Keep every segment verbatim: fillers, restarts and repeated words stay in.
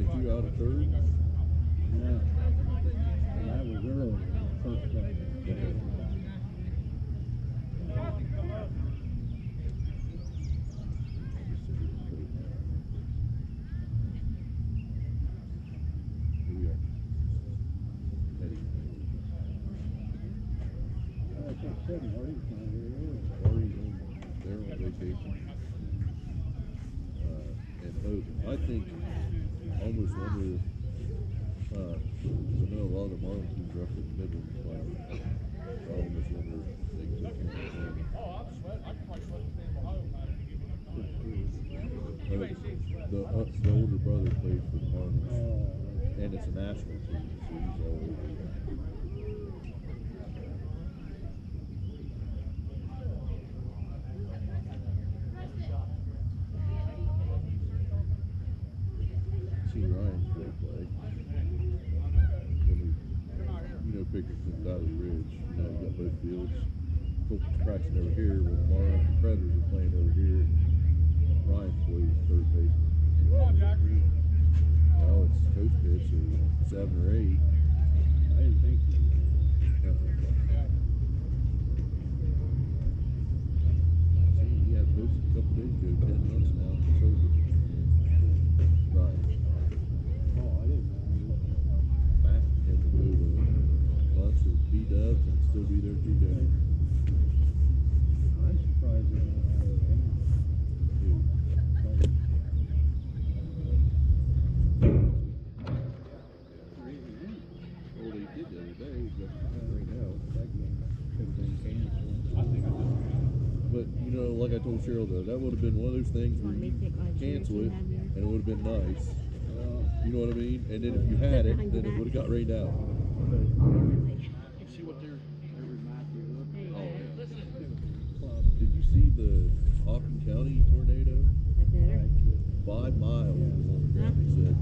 two out of third? Yeah. That was early. First play. Okay. Marty's not here. Marty's on, they're on vacation. Uh, and Hogan. I think, I almost wonder if, uh, I know a lot of the Marlin teams are up in the middle of the play. I almost wonder if they can take care of them. Oh, I'm sweating. I can probably sweat the stand behind Uh, the, uh, the older brother plays for the Marlins. Oh, and it's a national team, so he's all over that. See Ryan's great play. When we, you know, Pickerson's out of the ridge, you know, you got both fields. Football's practicing over here, when the Marlins and Predators are playing over here. Ryan plays third baseman. Well, it's coach pitch or seven or eight. I didn't think so. See, he had posted a couple days ago, ten months now. So, right. Oh, I didn't know. Back him to go to lunch with B-Dubs and still be there two days. I'm surprised they don't have it in. Dude. Well, they did the other day, but right now, That game could have been canceled. but you know, like I told Cheryl though, that would have been one of those things where you cancel it and it would have been nice. Well, You know what I mean? And then if you had it, then it would have got rained out. See what they're. every map you look at. Oh, yeah. Listen. Did you see the Hawken County tornado? Right. Five miles was on the ground, they said.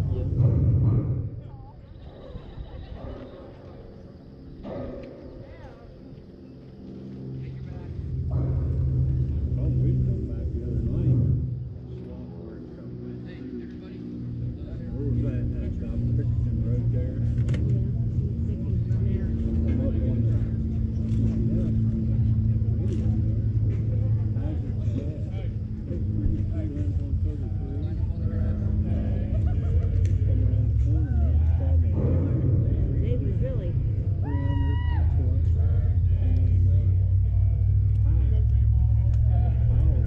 Oh, we come back the other night. Swamp where it comes in. Hey, everybody. Where was that? That South Pickerton Road there? Come up on the. Yeah. Radio there. Hazard set. Big pretty tree runs on thirty-three. Come around the corner, that's probably They were really. three hundred foot. And, uh, high. Power.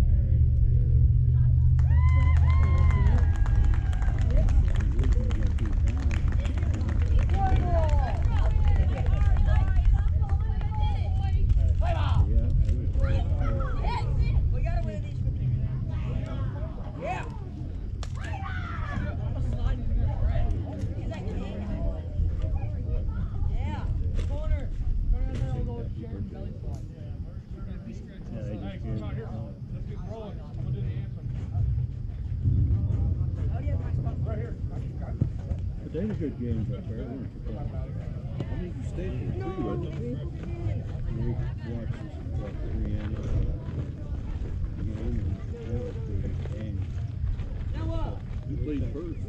But they had good games up there, weren't they? I think you stayed for three, wasn't it? We watched this, what, three innings of the game, and that was a pretty good game. You played first.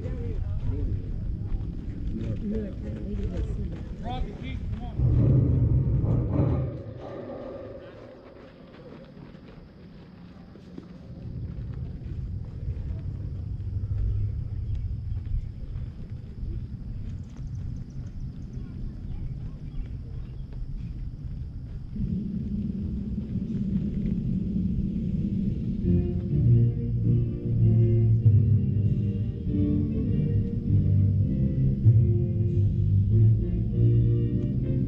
New York Tech, yeah. Rocky, Keith, come on. Thank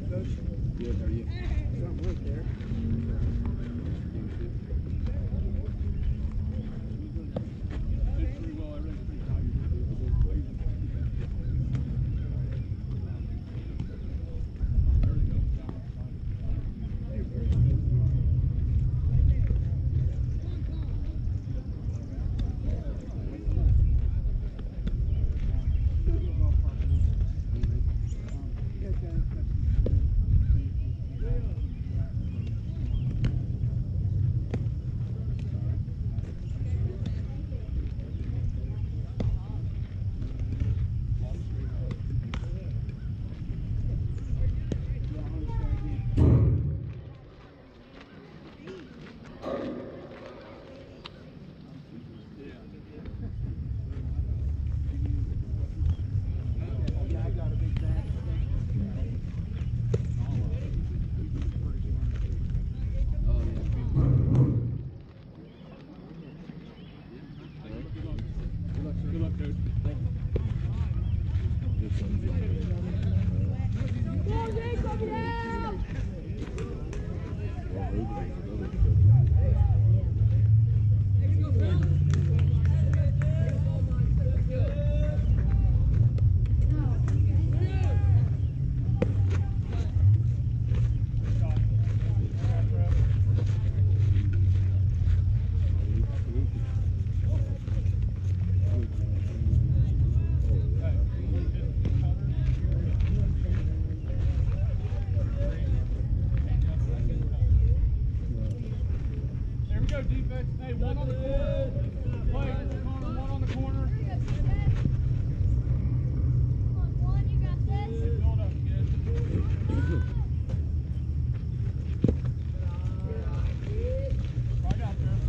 Good, how are you? Something right there. Did pretty well. I read pretty high. There we go. Good luck, coach. This one's in there. Well, over there's another stuff. There we go, defense. Hey, one on the corner. Play, corner, one on the corner. Build up, kid. Right out there.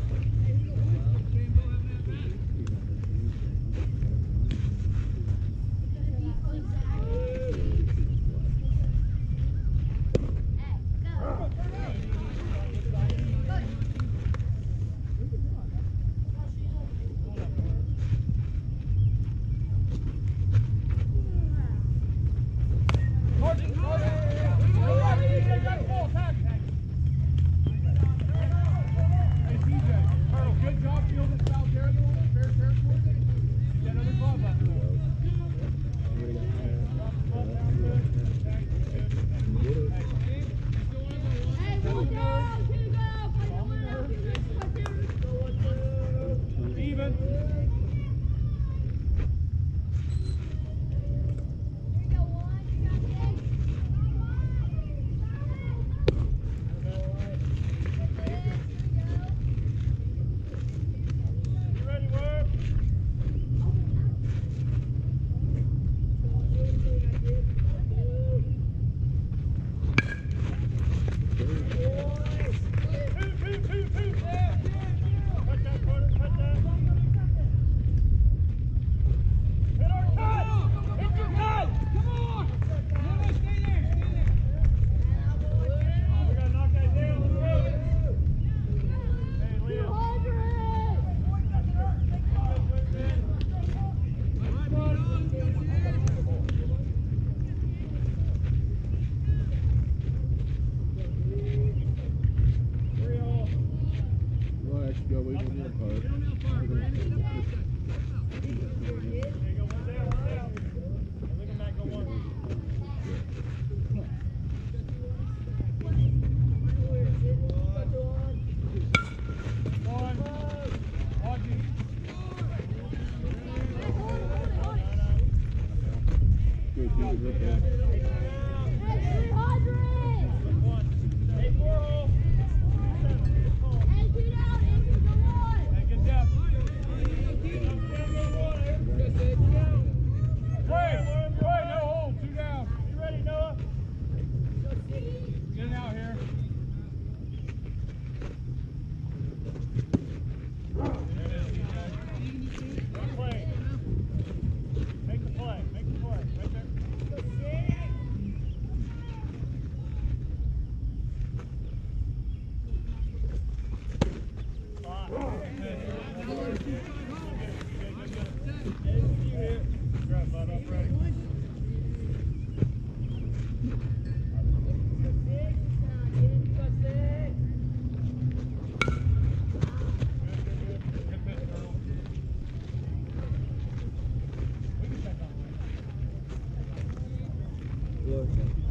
look.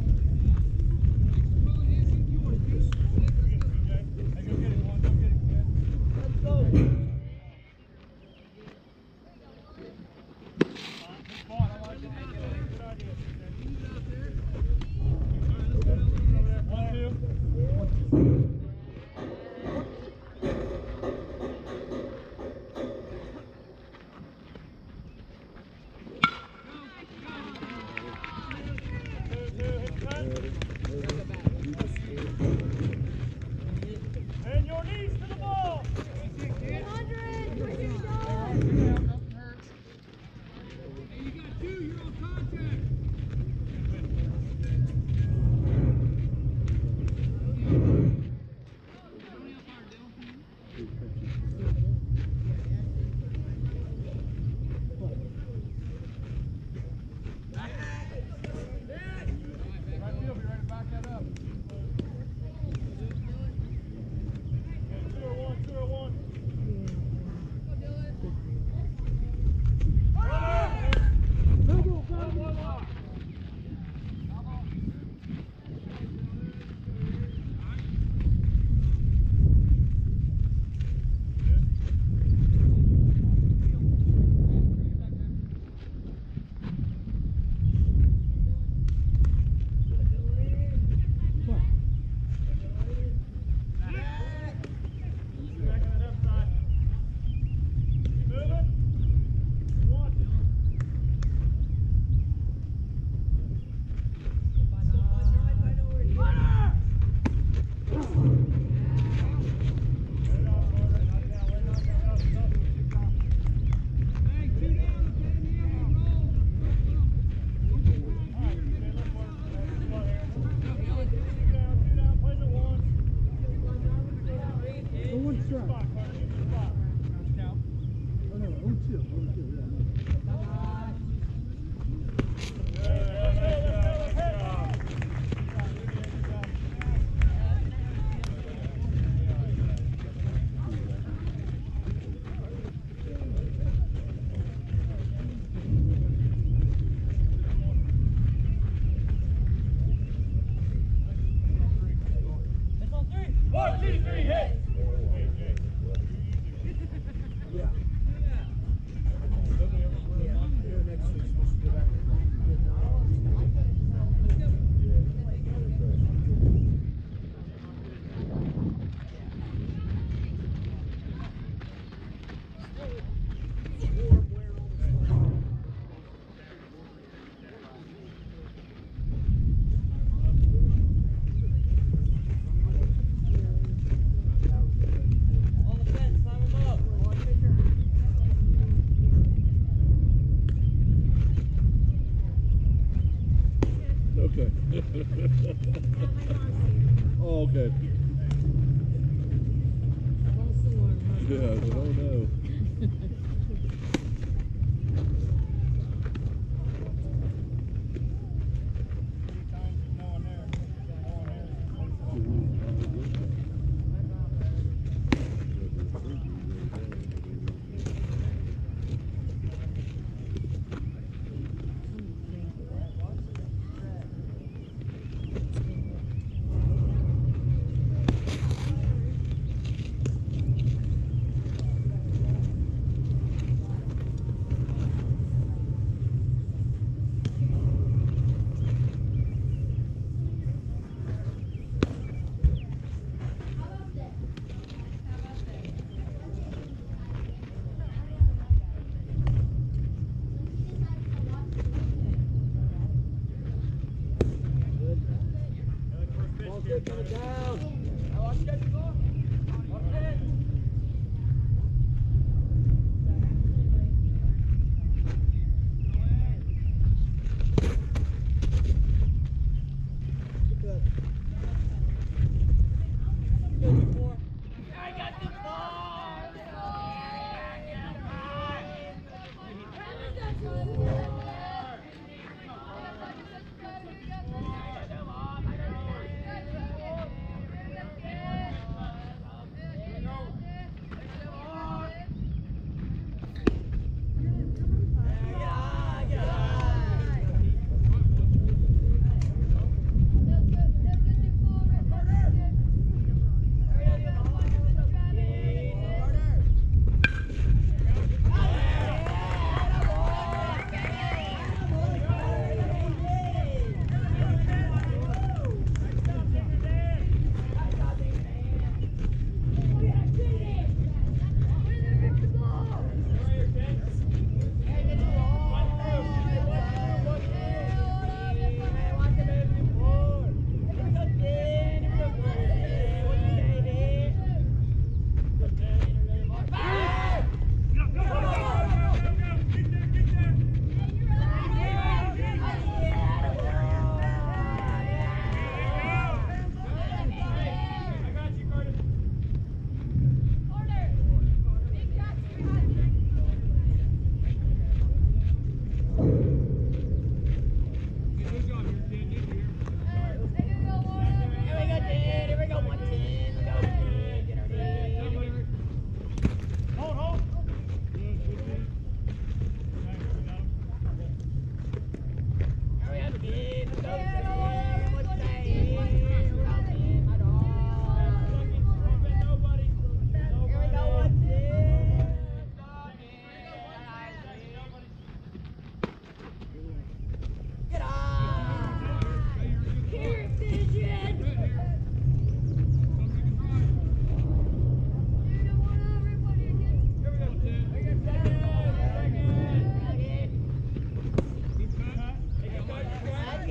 Hey, go get it, one. Go get it, kid. Let's go. Good spot. I like it. Good idea. One, two. And your knees to the ball. Right field, be ready to back that up. two oh one, two oh one. Oh, one strike. Oh, no, oh, two. Oh, two, yeah. One, two, three, hit! Yeah. Okay. Oh, okay. Yeah, I said, oh no.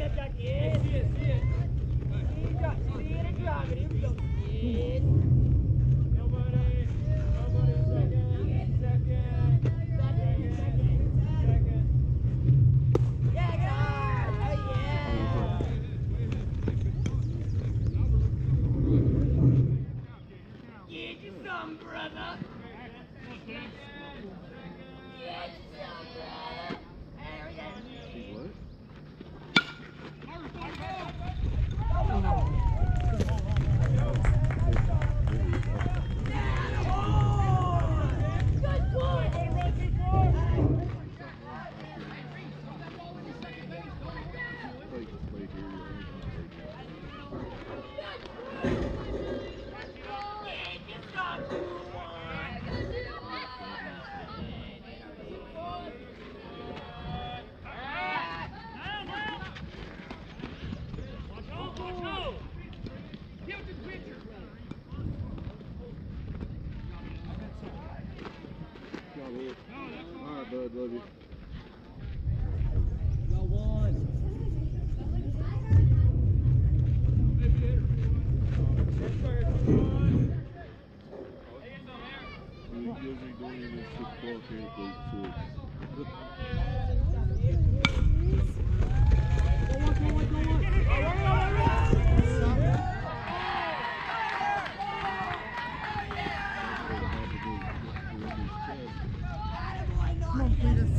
Alright, bud, love you. Got one. You guys ain't doing anything at six o'clock here, please. Go on, go on, go on. Come on, Cletus.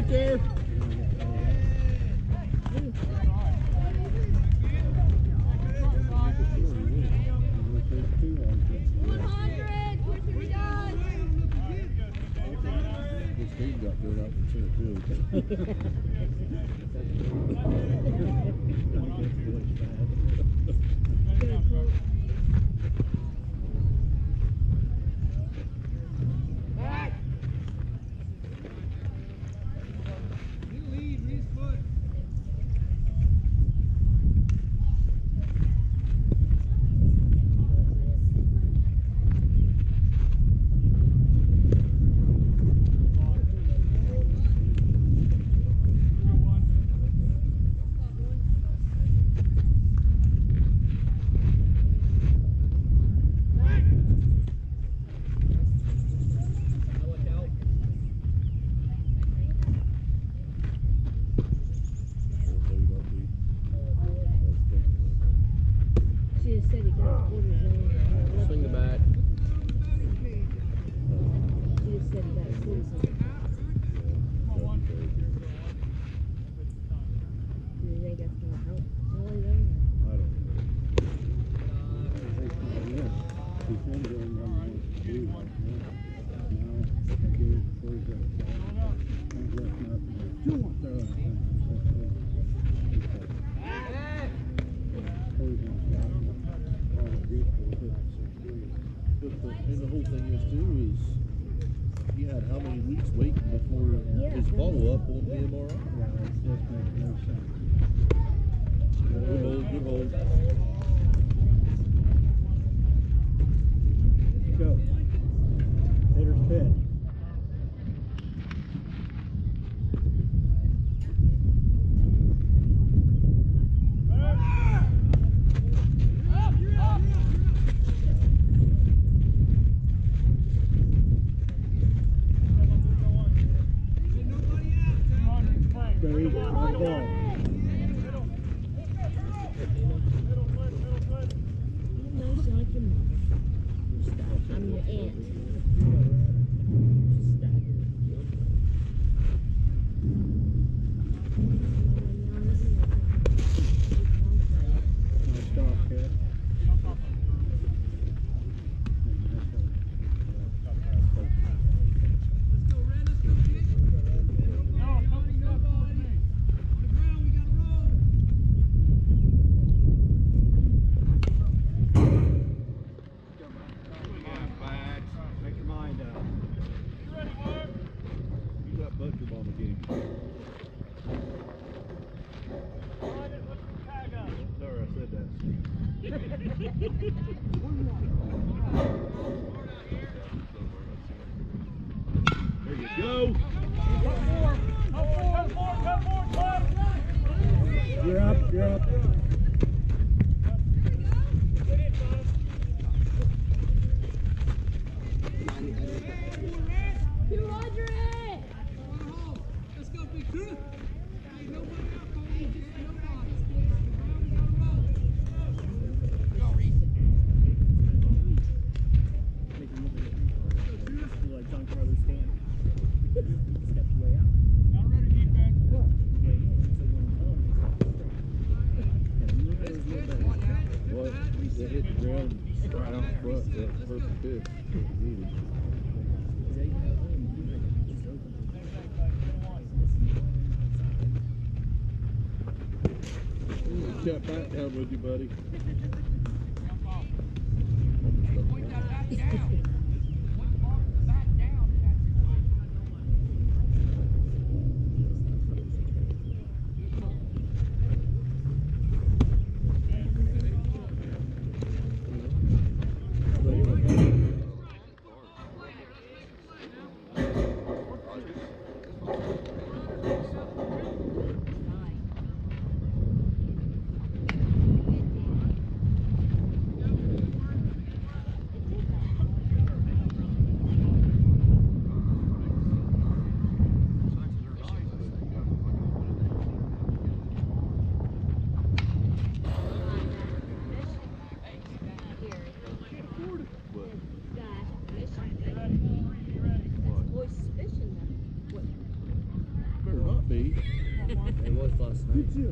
right there. This team got good out from center field. She just said he got quarters in. Swing the bat. She just said he got quarters in. Do you think that's gonna help Molly though? I don't know. He's been doing what he wants to do right now. Now, I give it before he's got to say, "Ain't left nothing to do with their own thing." That's what it's like. Before he's gonna stop it, all the good for it, so good. But the, and the whole thing is too is he had how many weeks waiting before Yeah, his that- follow up on the M R I? Yeah, it just makes no sense. Good hold, good hold. Go. Hitter's pitch. There you go. Good ball. You know, you sound like your mother. I'm your aunt. Nice stop, kid. Make your mind up. You got Butcher Bomb again. Sorry, I said that. There you go. You're up, you're up. Like John Carlos stand. Stepped way out. Not ready, defense. Way in. So when he comes, What? They hit the ground right out front. That's the perfect pitch. What we needed. Cat back down with you, buddy.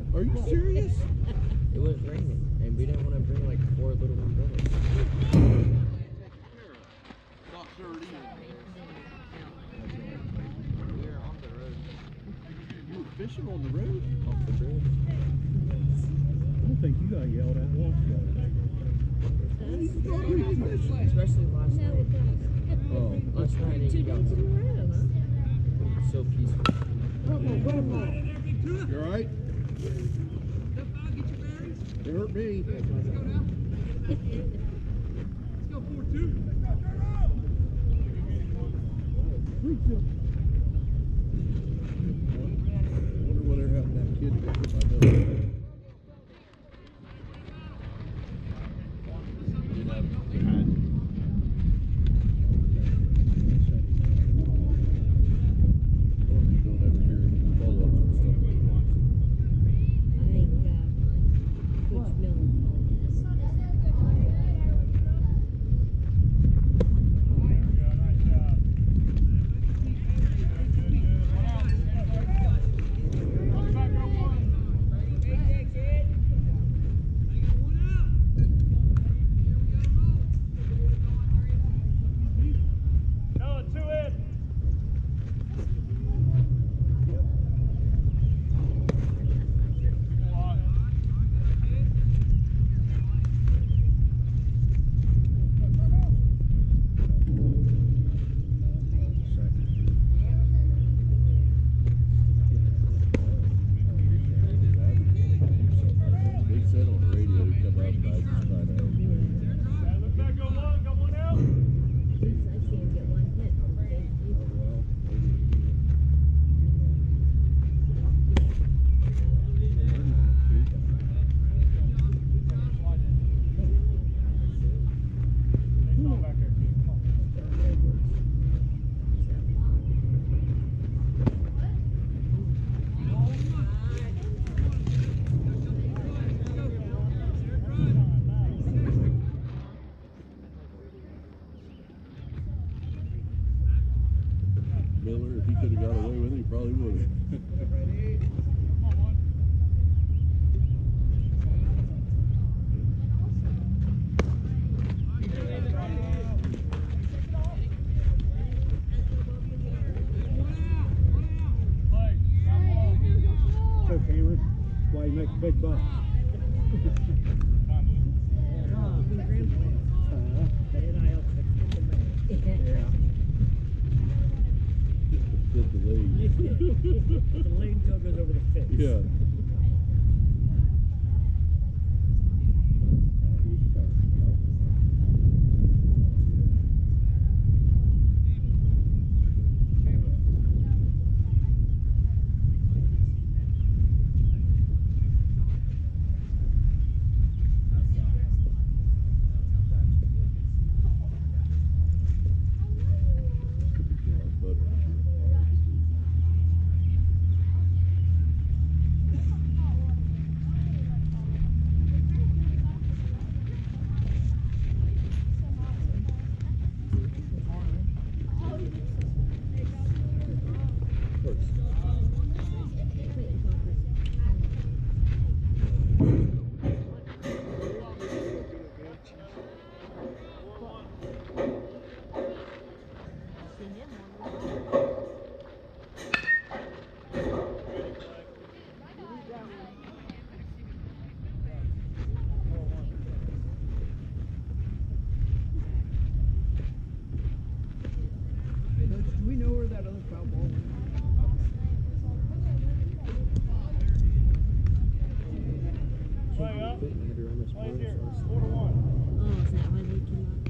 Are you serious? It was raining, and we didn't want to bring like four little umbrellas. Not sure either. We were on the road. You were fishing on the road? Off the bridge. I don't think you got yelled at once the other day. Especially last No, night. it does. Oh. Last night it Two got days in a row, huh? so peaceful. You alright? It hurt me. Let's go four two. I wonder whatever happened to that kid that got hit by nose. You know, they had normally don't ever hear any follow-ups and stuff like that. I think, uh, Coach Miller called this. They said on the radio to come out and I just tried to help. At least I see him get one hit on the same people. Miller, if he could have got away with it, he probably would have. So Cameron, why you make a big bucks? Yeah. Just the lead. The lane until it goes over the fence. Yeah. Do we know where that other foul ball went? Play up. Quit and had to run this Play morning, here. so I was- Four to one. Oh, is that why they came out?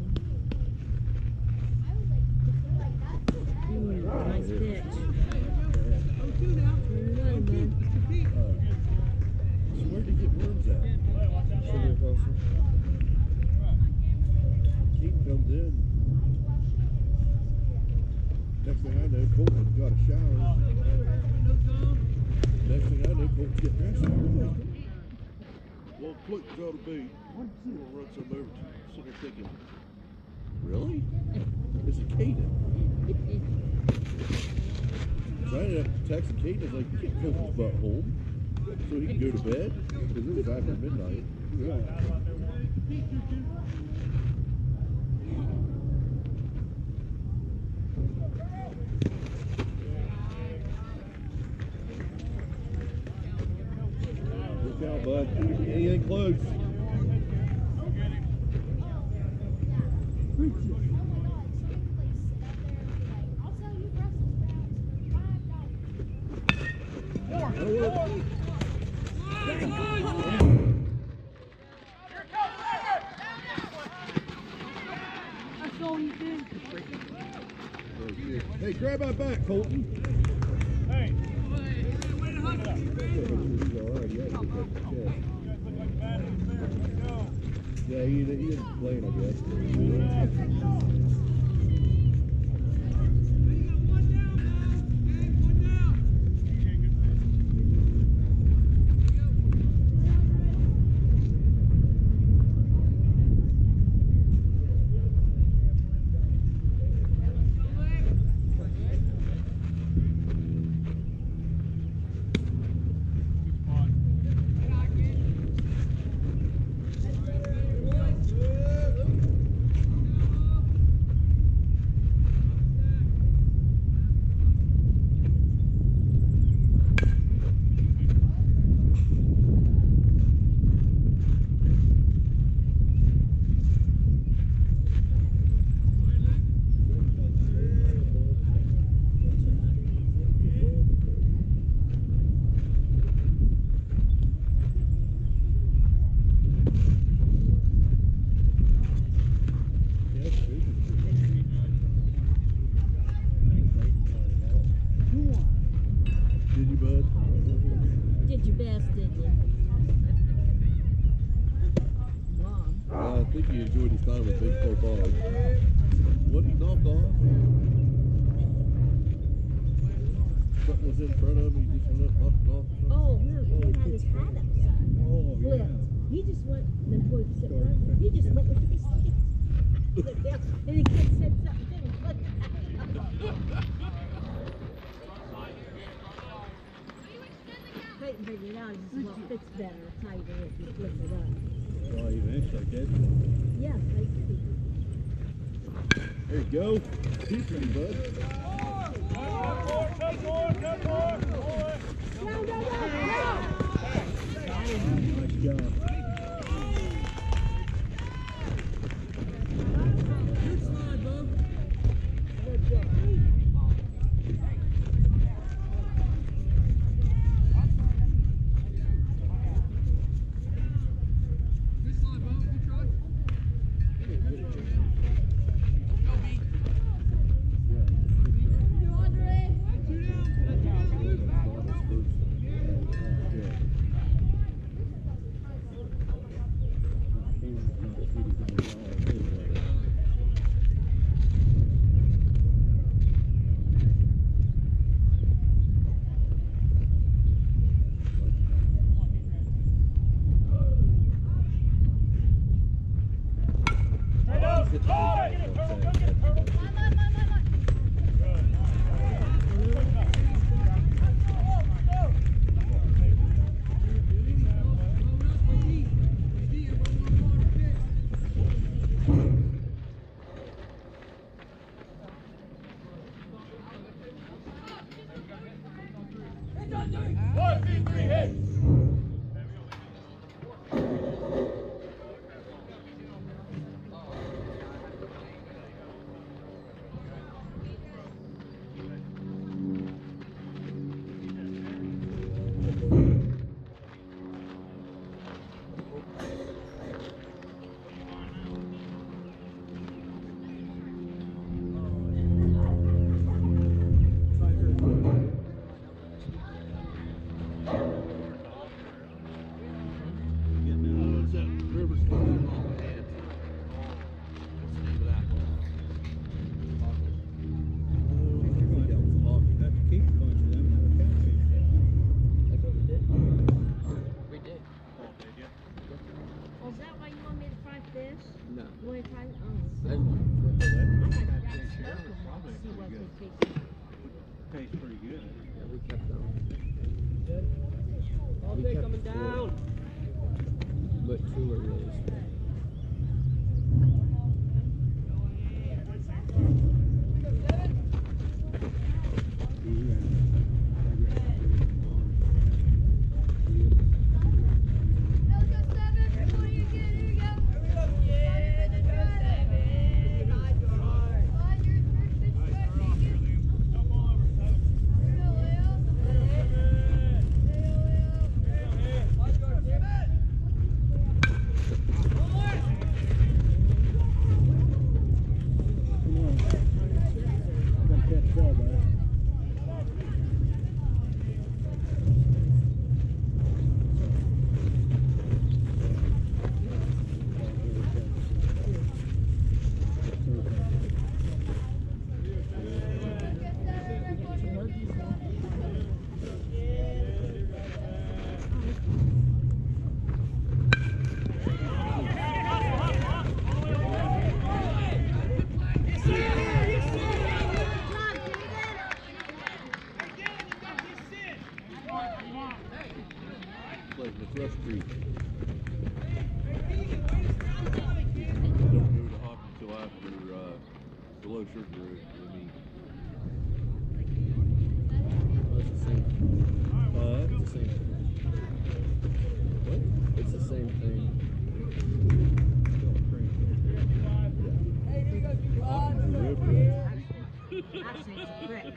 Ooh, nice pitch. Oh, two now. Twenty-one, man. Uh, so where'd they get worms at? Play, watch out. Sugar closer. Keaton comes in. Next thing I know, Colton's got a shower. Next thing I know, Colton's getting dressed. Well, Clinton's got to be. I'm going to run some over to you. Sitting there thinking, really? It's a Caden. So I ended up texting Caden. I was like, you can't Colton's butt home. So he can go to bed? Because it was after midnight. Yeah. Look out, bud. He ain't close. That's all you did. Hey, grab my back, Colton. Hey, Yeah, he, he isn't playing, I guess. Did you, bud? Did your best, didn't you? Mom. Uh, I think he enjoyed his time with Big Four Bob. What did he knock off? Something was in front of him, he just went up and knocked it off. Oh, no, he had his hat upside. Oh, Flipped. yeah. He just went, the boy said, he just went with his stick. And the kid said something to him. Clayton figured it out. He said, well, it fits better, tighter if you flip it up. Well, eventually did. Yes, I did. There you go. Keep him, bud. Good boy, good boy, good boy. Down, down, down. Nice job. One, two, three, hit. No. You want to try? Oh. I, I thought that's see what they taste. Tastes pretty good. yeah, we kept them. We kept four, but two were really small. Like the Rush Creek. Don't go to hockey until after uh, the low sugar the meet. Oh, it's the same. Uh, It's the same thing. what? It's the same thing. The rib rib. Actually, it's a brick.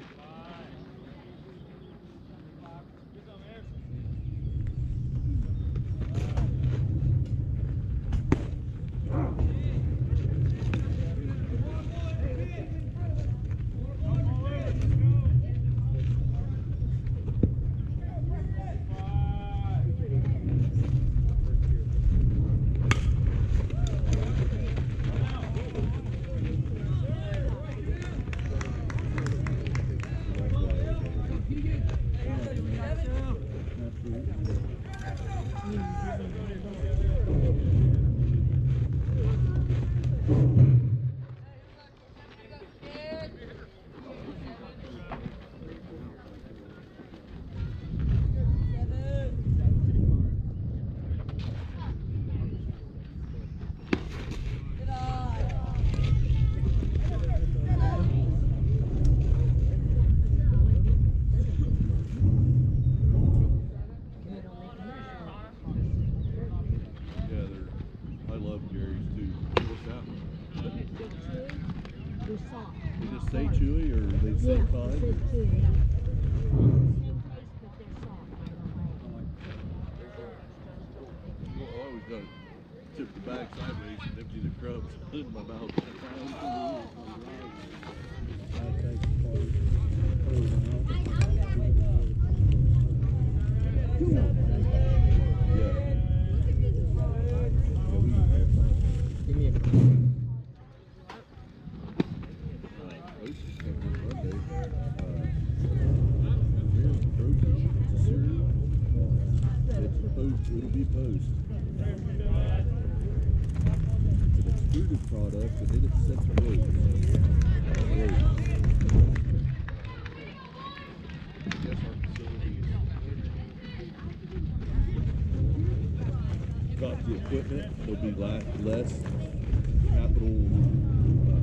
They're soft. They just say chewy or they say Yeah, fine? they say chewy, yeah. Same taste, but they're soft. Well, I always got to tip the bag sideways and empty the crumbs in my mouth. Yeah. Give me a It'll be post. It's an extruded product, and then it's set to roll. I guess our facilities got the equipment. There'll be la less capital. Uh,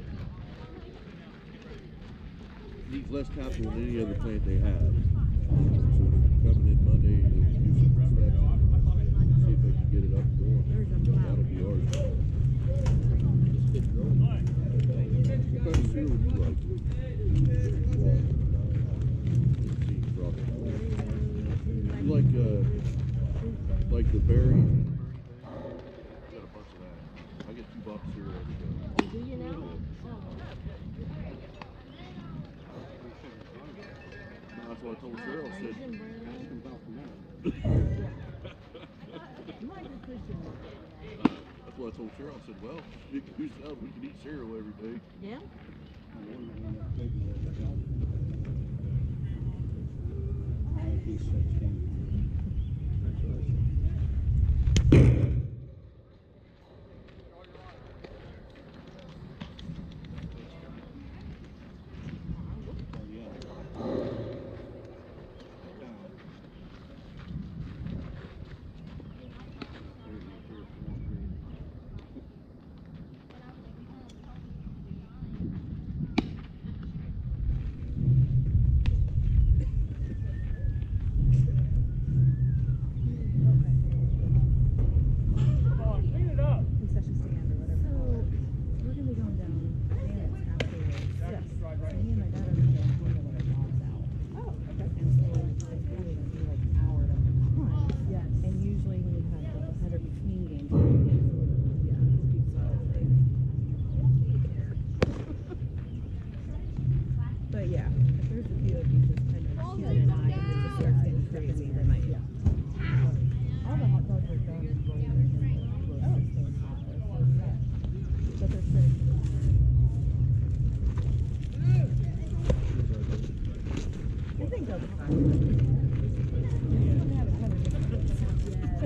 needs less capital than any other plant they have. So they're coming in Monday to do some inspection. See if they can get it up and going. That'll be ours. What kind of cereal would you like? You like uh, like the berry? Got a bunch of that. I get two boxes of cereal every day. Do you know? That's what I told Cheryl. I said, that's what I told Cheryl. I said, well, if you sell, we can eat cereal every day. Yeah?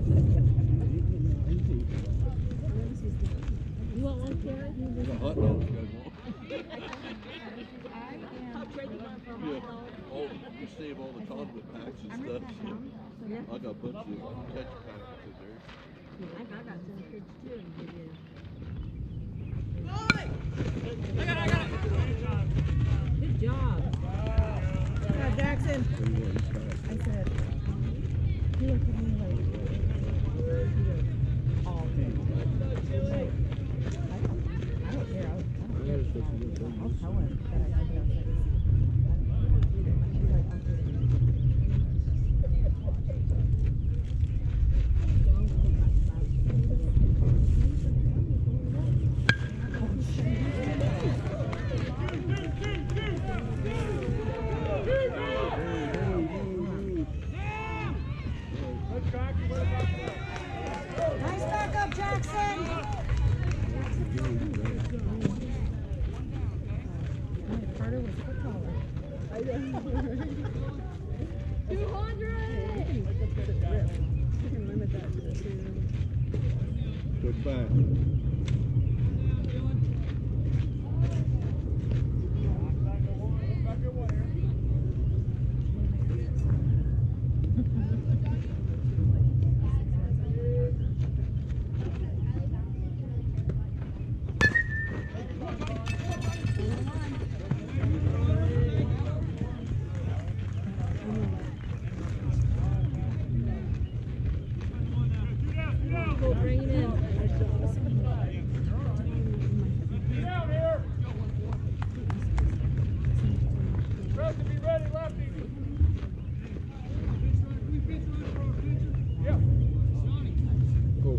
You want one, Karen? The hot dogs you guys want? I'll trade you one for a hot Yeah. dog. All, you save all the condiment packs and stuff. Yeah. I got a bunch of ketchup packets in there. I got, I got some kids too. And give you. Good job. Yeah, Jackson. I said, he looked at me like, all things. Like, I don't, I don't care. I'll, I don't care. I'll tell him that I took it outside. She's like, I'll do it. Nice backup, Jackson. Carter was foot taller. two hundred! You can limit that to two. Quick back. Go bring him in. Down here. Rest to be ready, lefty. Yeah. Go.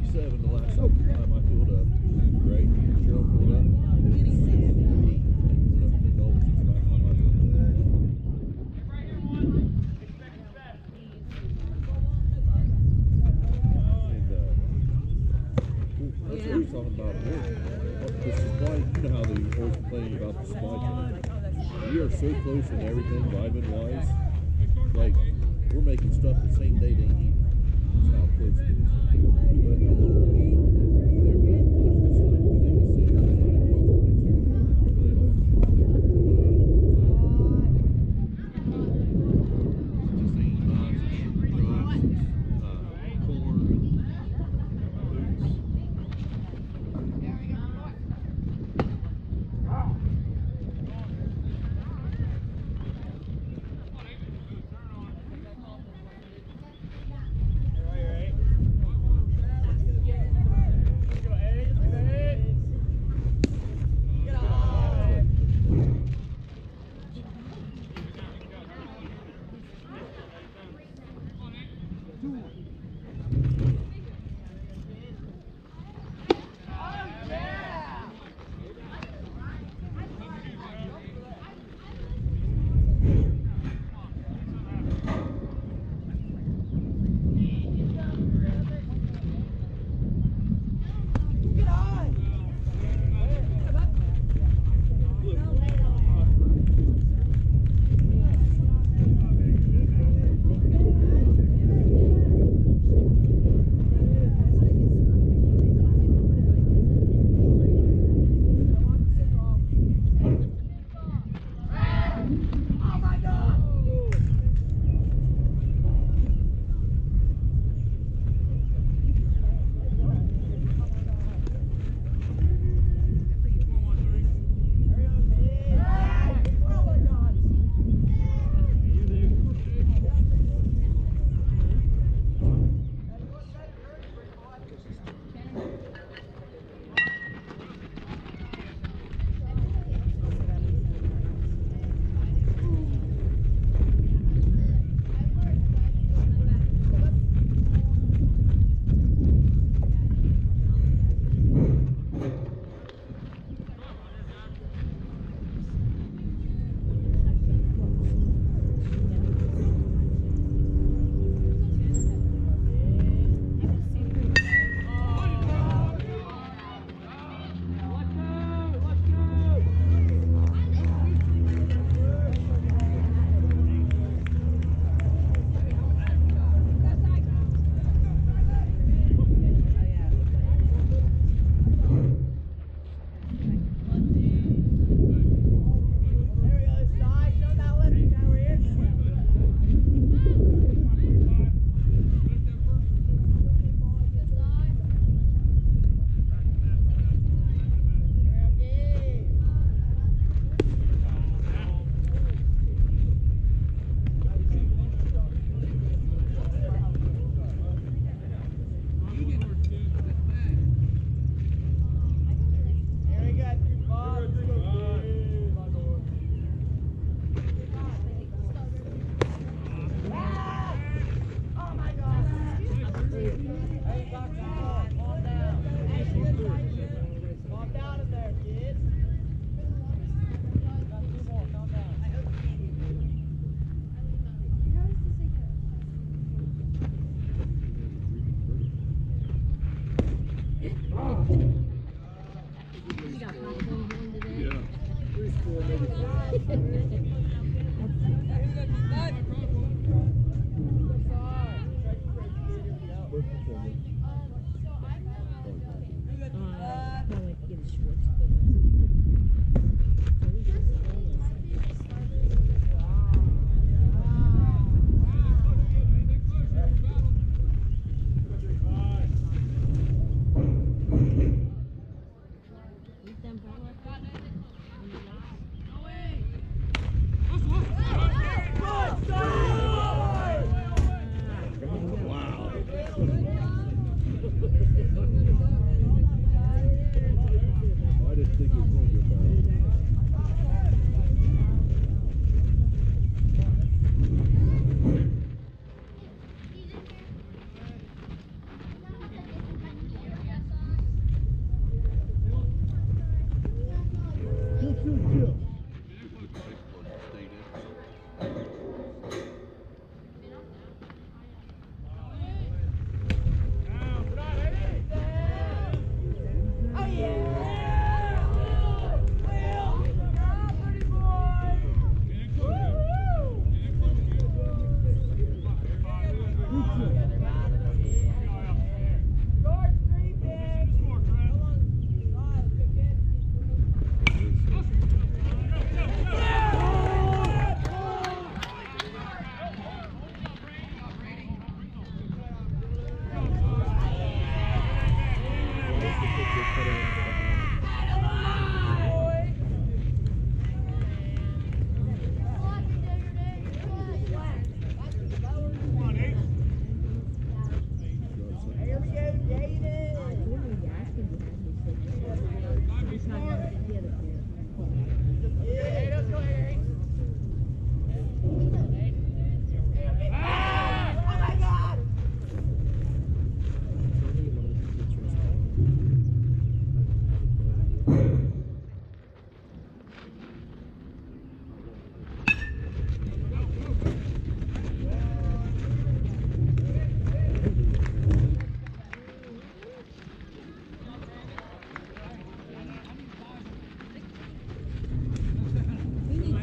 seven the last time I filled up, right? Cheryl filled up. It was six eight. Went up ten dollars each last time I filled up. And uh, that's what he's talking about. The supply, you know how they always complaining about the supply chain. We are so close in everything, vitamin wise. Like, we're making stuff the same day they need it. That's how close it is. But they're really close to stuff, and they just say it's not a problem, makes everything now. But they don't. It's just ain't nuts, it's drugs, it's uh, corn, boots.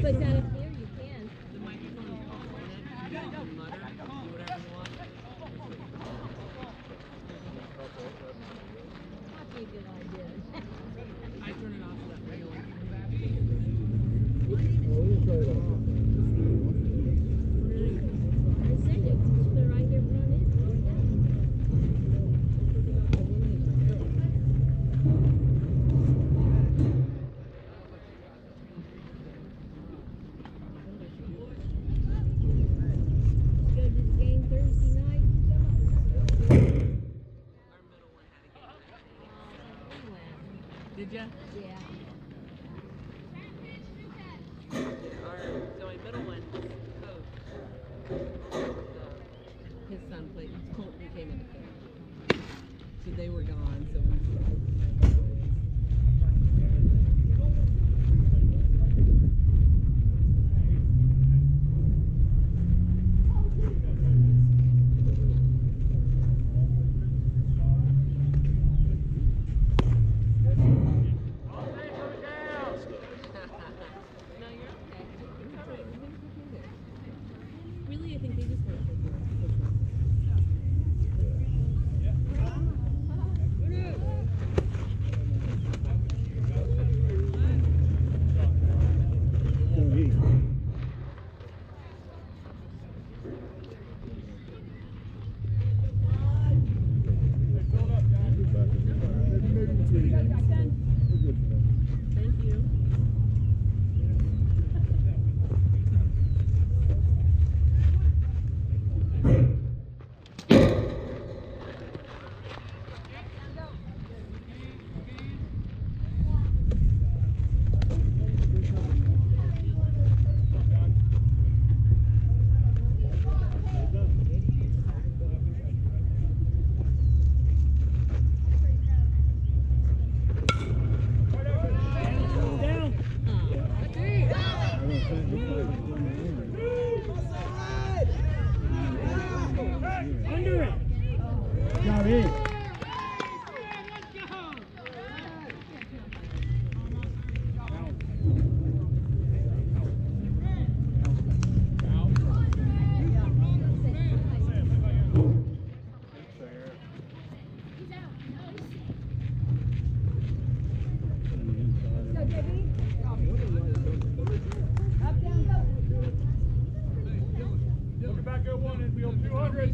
it's out of here, you can. The microphone is off on it. You can mutter, do whatever you want. Might be a good idea. I turn it off so that way no one can I said it, just put it right here in front of it. Go to the game Thursday night. Our middle one had a game that day. We went. Did ya? Yeah. Our, so my middle one, coach, his son played, he came in the game. So they were gone, so we No, you're okay. It's all right. We think we can do it. Really, I think they just want to take Thank you. Under it. Got it. Looking back at one, infield two hundred.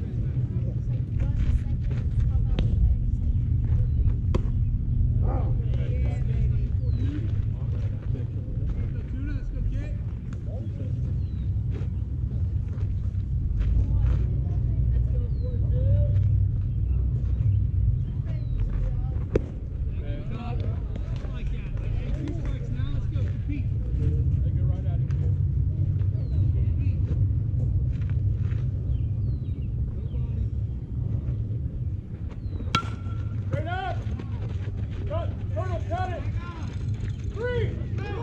Straight up! Cut! Turtle, cut it! Three!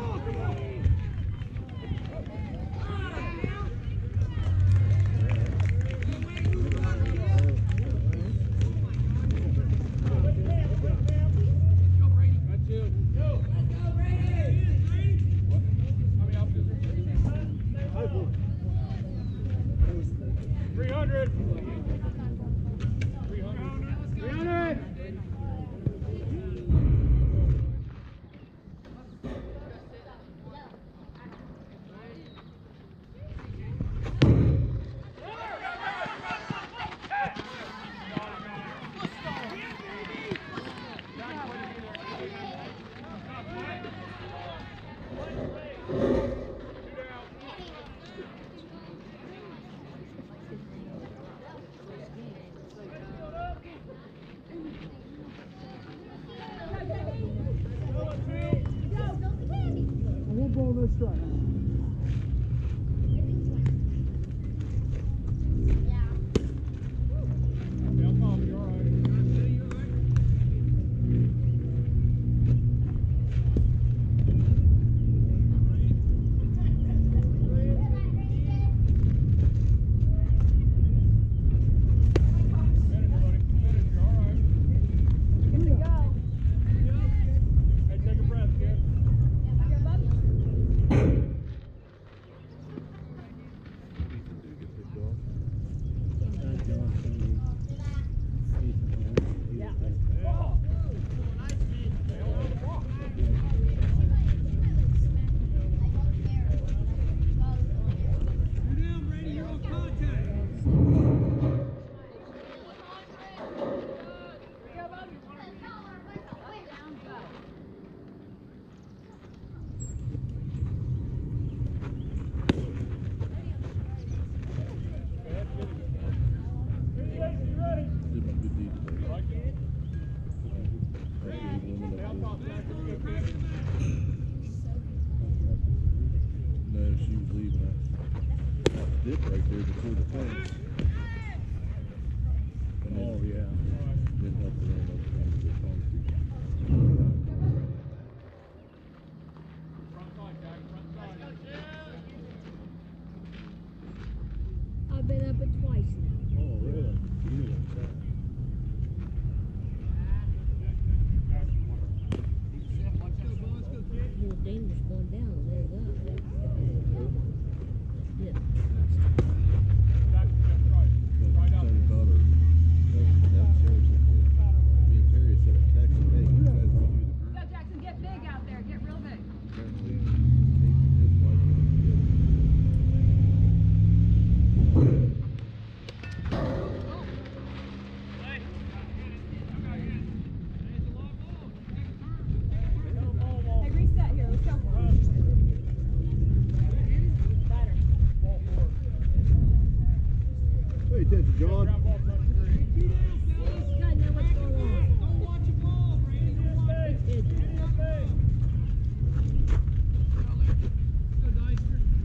That's you. Go! How many options are there? Three hundred! Three hundred! Three hundred! I won't ball this strike. Yeah, I'm off, you're all right. Manage, buddy. Manage, you're all right. Hey, take a breath, kid. dip right there before the fence. And then, Oh, yeah. then up around up onto the concrete. Front side, Jack, front side. I've been up it twice now. Oh, really? You know what's that? More dangerous going down than it is up. Yeah. Jack, left, right. But Right up. something about her. That sheriff's up there. Me and Terry said, text him, hey, you guys go do the Go, Jackson, get big out there. Get real big. apparently taping his wife up together. Hey, reset here. Let's go. Better. Pay attention, John. Ground ball front screen. He's gotta know what's going on. Don't watch the ball, Brandon. Don't watch it. It is. Get in your face. Good, nice.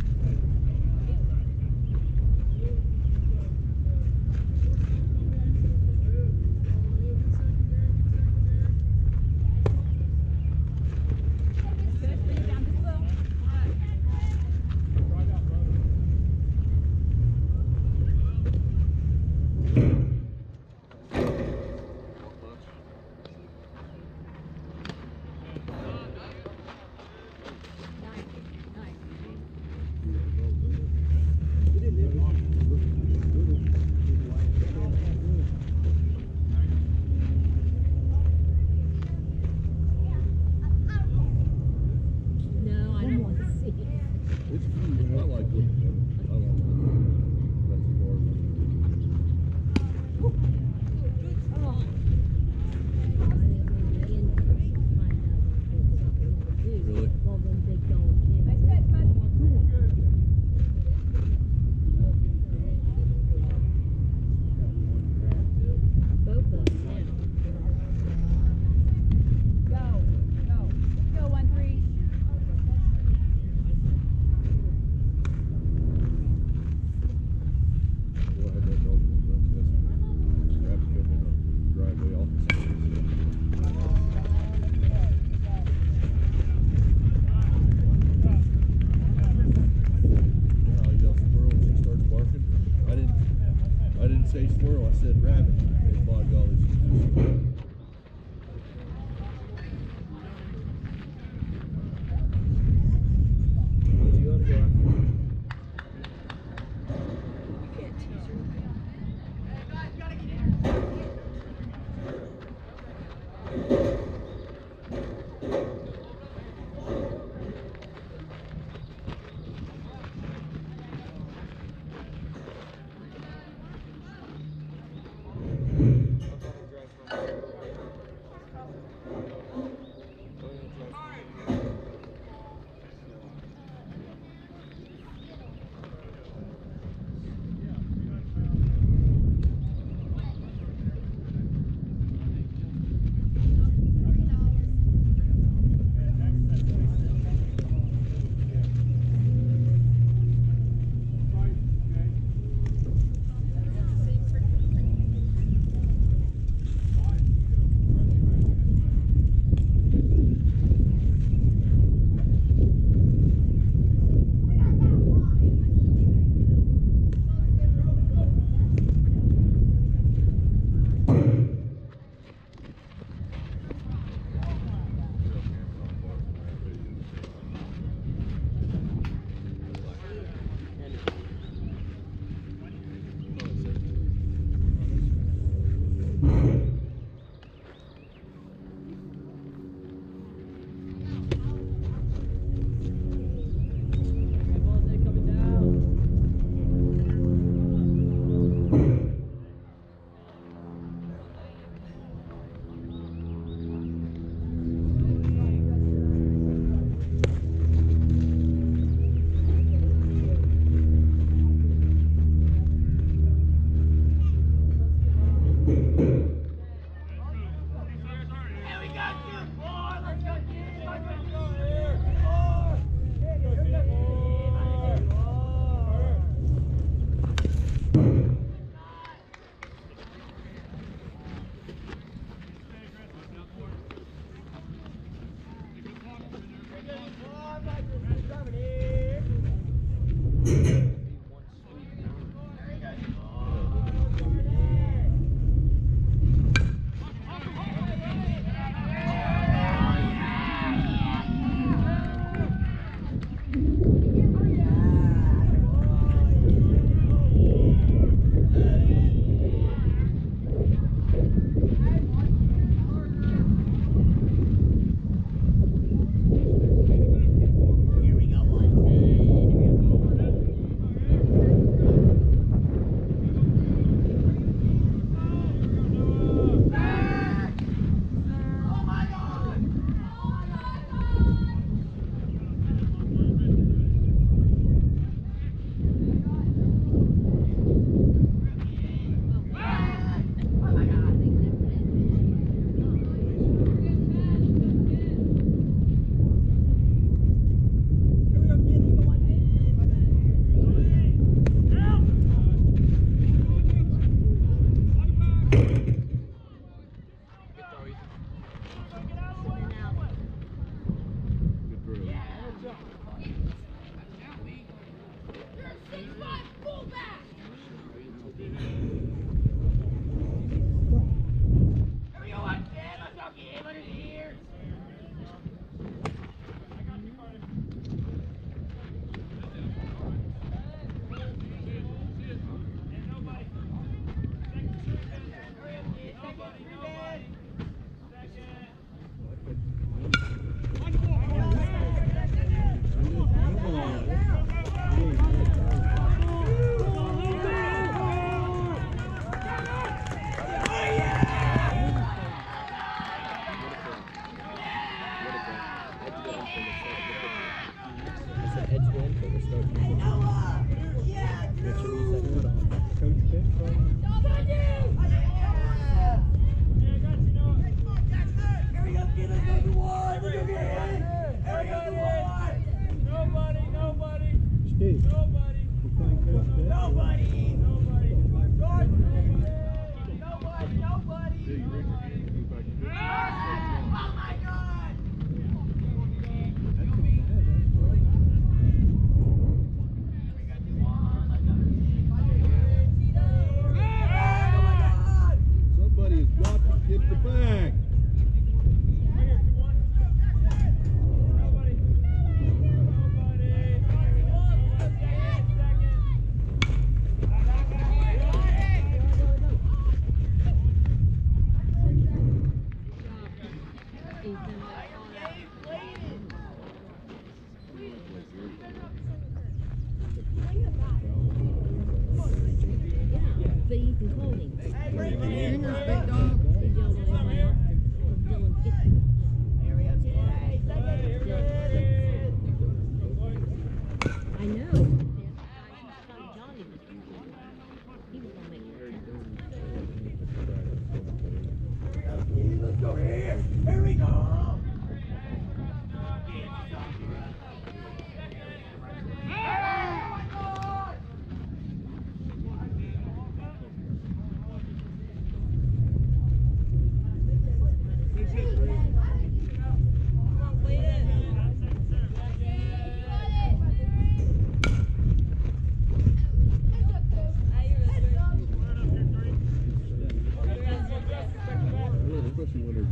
Good. Bring it down just a little. Right up, brother. No, I don't want to see it. It's cute. I like looking at it. I like it. That's as far as I'm Oh. I didn't really get into it. Find out what they want to do. Really? Well, then they don't. Nice catch, bud. Both of them now. Go. Go. Let's go, one, three. Well, I had that dog one run yesterday. Rabbit come in on the driveway off the side. You know how I yell squirrel when she starts barking? I didn't, I didn't say squirrel, I said rabbit. And by golly, she just. Right, okay.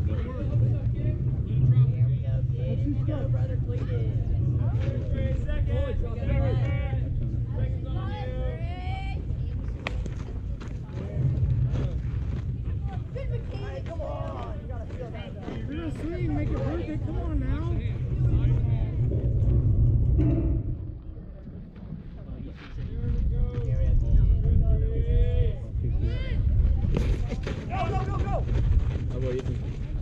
You're gonna swing, make it perfect. Come on now. Go, go, go, go! How about you?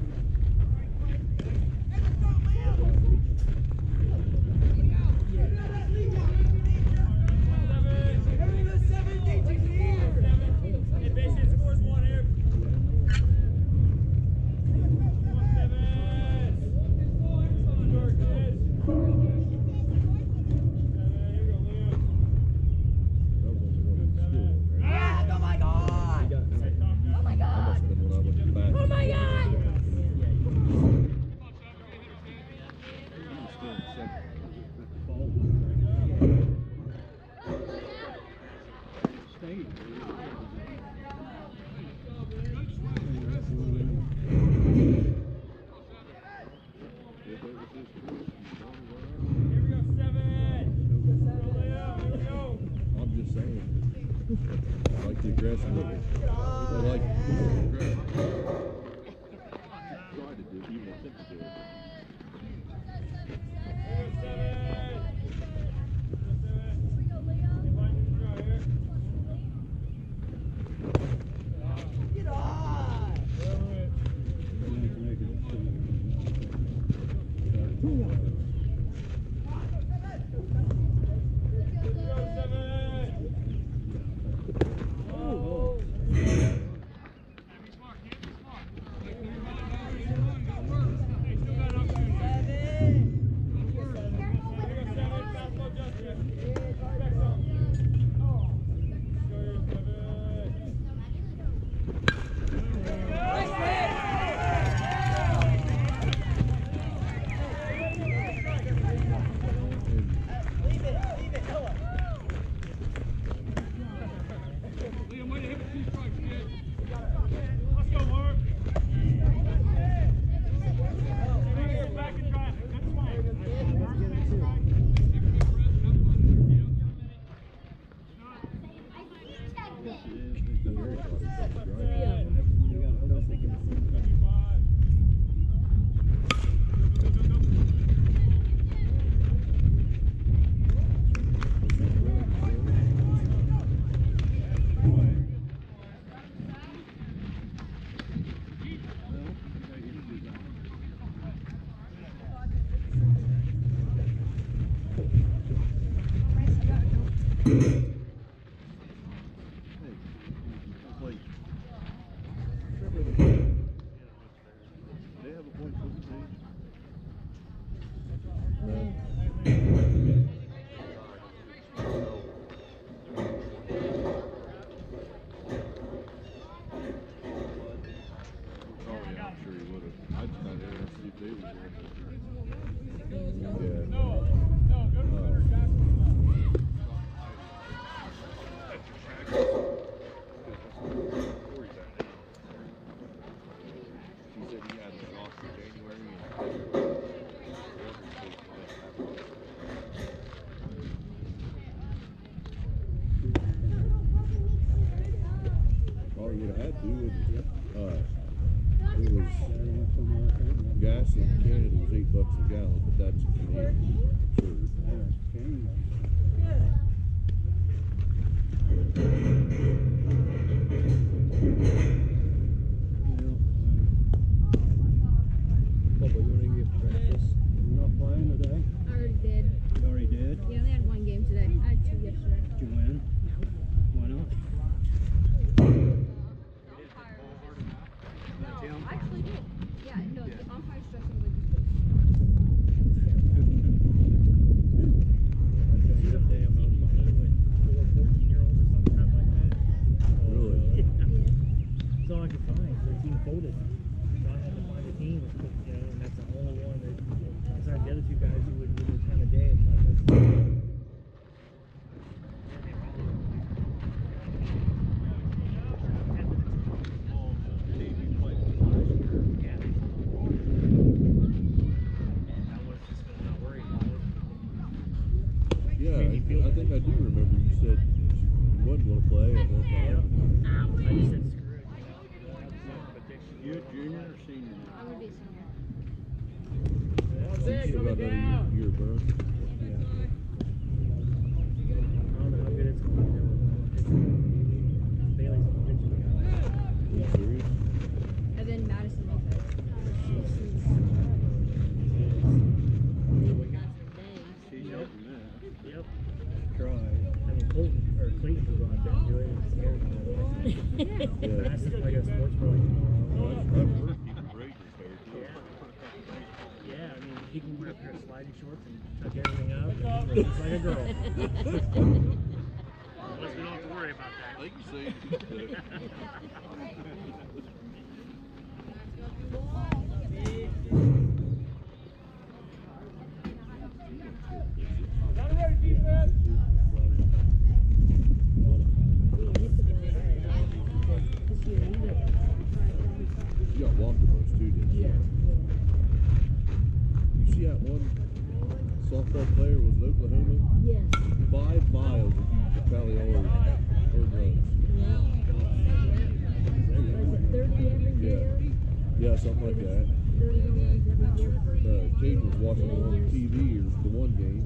I'm just saying. I like the aggressiveness. I like the aggressiveness. Try to do, even attempt to do it. Gas in Canada was eight bucks a gallon, but that's a Canadian. Bubba, you want to get breakfast? You're not playing today? I already did. You already did? Yeah, they had one game today. I had two yesterday. Did you win? No. Why not? No, I actually did. Yeah, no, the umpire's dressing like this. That was terrible. See them damn umpires with four fourteen-year-olds or something like that? Really? Yeah. Yeah. That's all I could find. Their team folded. So I had to find a team, you know, and that's the only one that, besides the other two guys who wouldn't give me the time of day. It's like, that's, seen him. I'm gonna be somewhere. About another year, year, bro. Yeah. I don't know how good it's going to be. Bailey's eventually got it. Are you serious? And then Madison Lopez. She's, she's, She's helping that. Yep. Try. I mean, Colton, or Clayton will go out there and do it. It's scary. Yeah. That's like a sports pro tomorrow. I've, I've heard people break his hair too. Yeah. Yeah, I mean, he can wear a pair of sliding shorts and tuck everything up and just like a girl. Unless we don't have to worry about that. I think you say Got it ready, defense. you got Walker Bush too, didn't you? Yeah. You see that one softball player was in Oklahoma? Yes. Five miles if you tally all her home runs. Yeah. Was it thirty every year? Yeah, something like that. thirty home runs every year for Uh, Kate was watching it on T V or the one game.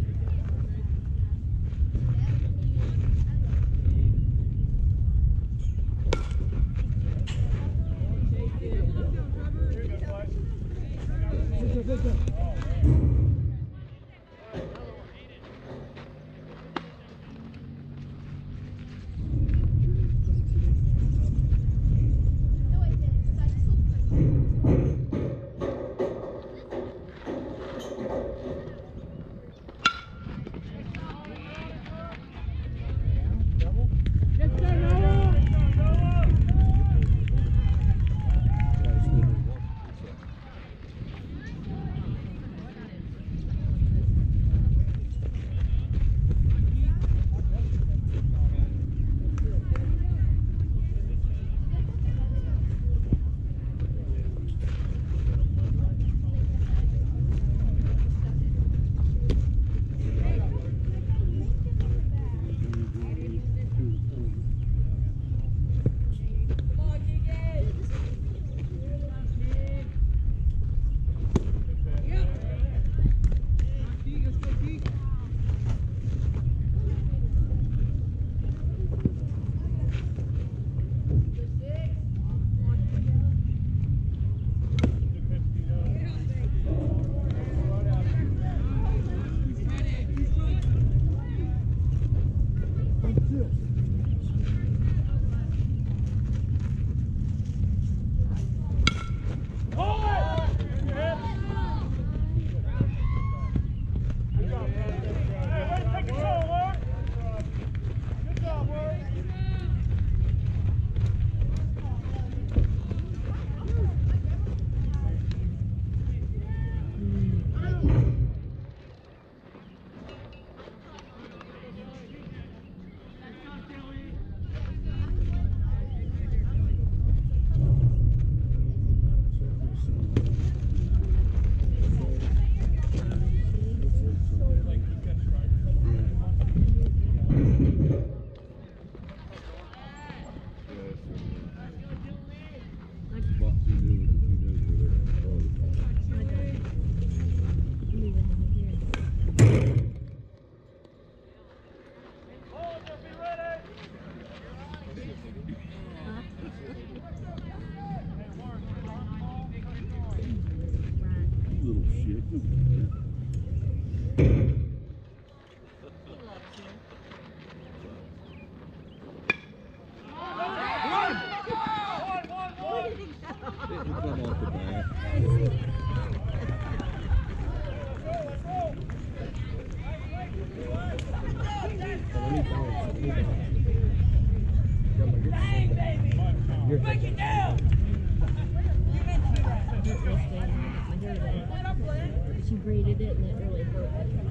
She braided it and it really hurt.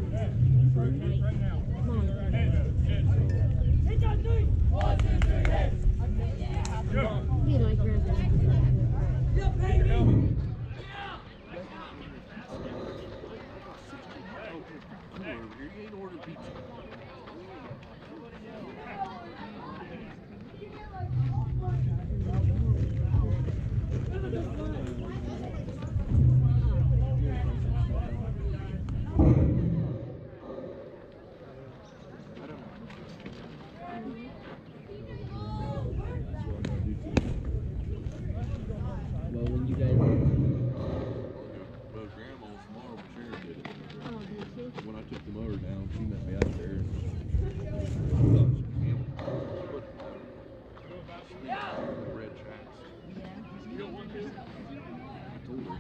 Right. Come on. He like grabbed it.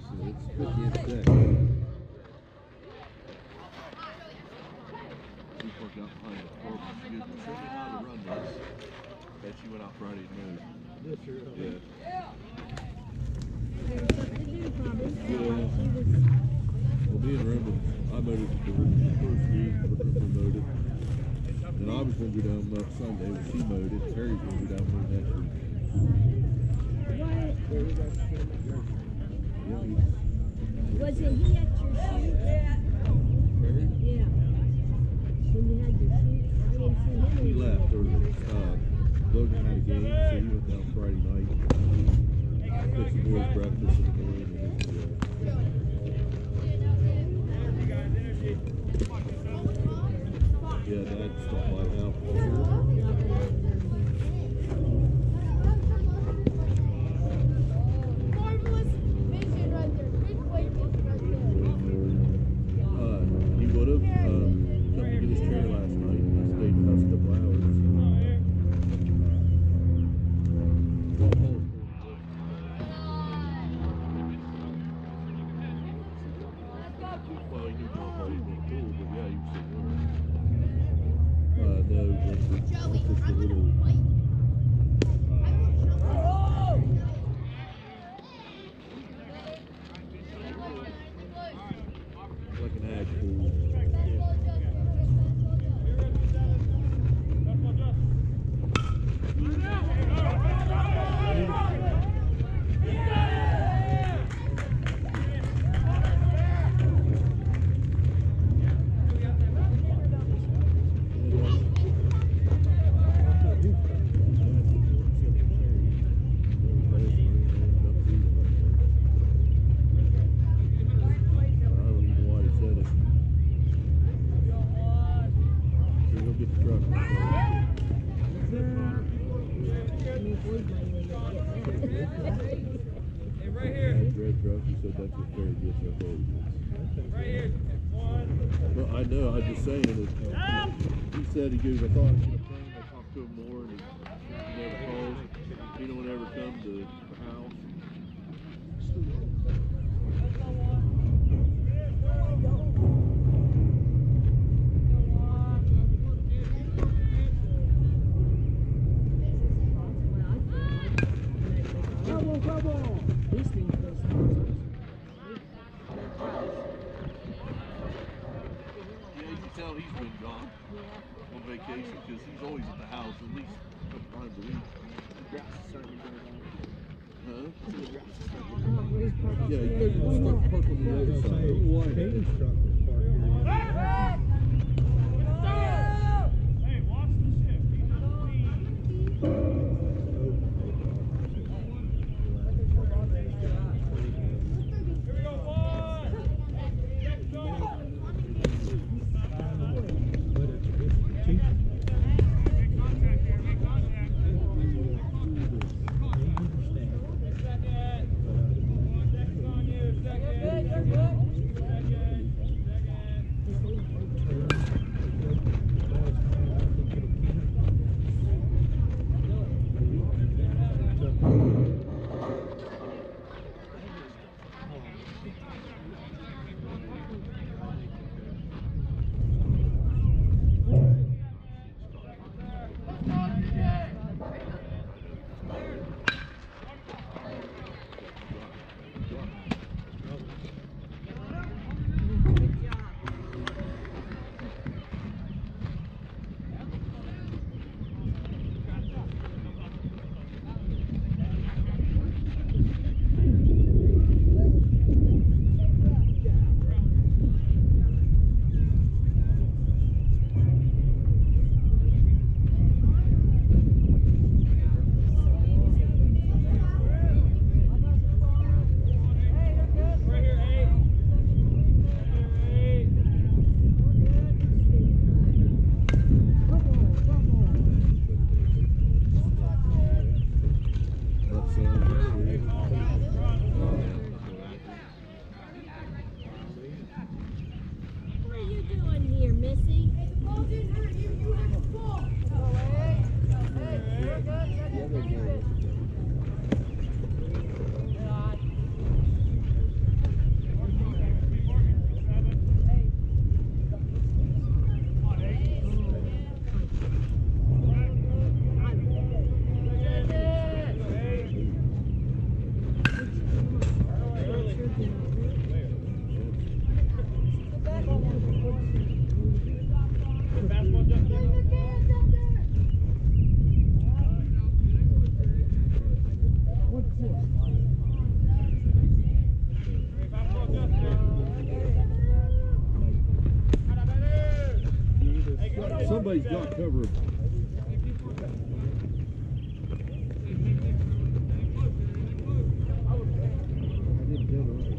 So it's fifty inch deck. She worked out behind the court. She goes, show me how to run this. Bet she went out Friday noon. This year. Yeah. There was something to do, probably. Yeah. She was. Well, me and Roman, I mowed it the first week, but Roman mowed it. And I was going to go down uh, Sunday, but she mowed it. Terry's going to go down there next week. What? Was it he at your shoot? Terry? Yeah. When you had your shoot, I didn't see him. He anymore. left early. Uh, Logan had a game, so he went down Friday night. Fixed the boys breakfast in the morning, and it was, uh, yeah, Dad stopped by the house. Marvelous vision right there. Big white vision right there. Uh, he would have um, come to get his chair last night. He stayed the last couple hours. Well, Paul's going to well, he knew Paul thought he was going to pool, but yeah, he was sitting there. Uh, no, but it's just a little. Uh, like an ag pool. Well, I know, I'm just saying it. He said, he goes, I thought I should have phoned, I talked to him more, and he, he never calls. He don't ever come to the house. Trouble, trouble! These things go slow. Yeah, you can tell he's been gone on vacation because he's always at the house at least a couple times a week. Huh? Oh, where's Parker? Yeah, you go to the stuff park on the other side. I don't know why. Hayden's truck was parked here. Hey, watch the ship. He's on the lead. Here we go, one. Let's go. But it's, it's cheap. Make contact here. Make contact. Second. Second on you. Second. Second. Second. Somebody's got cover. I did dead right.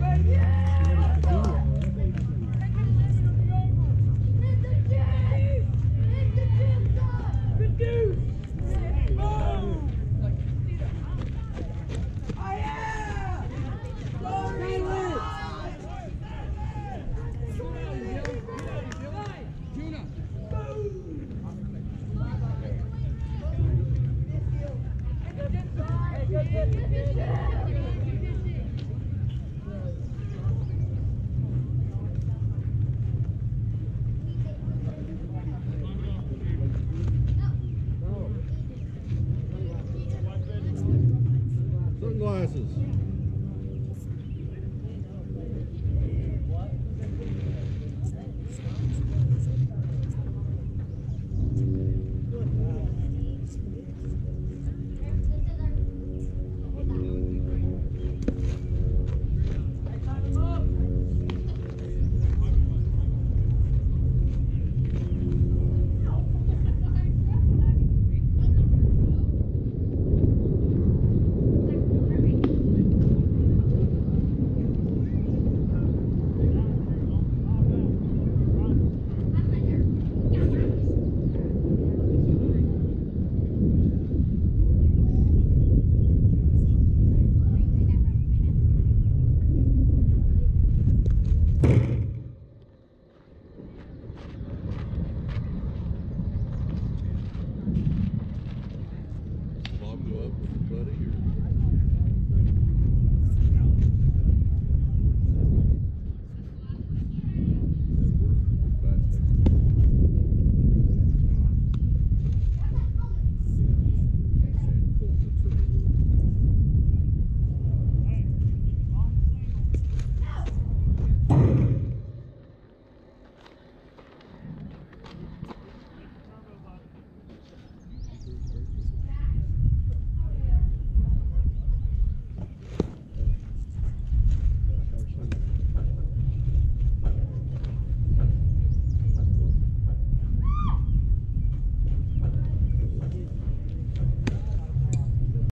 Hey! Sunglasses.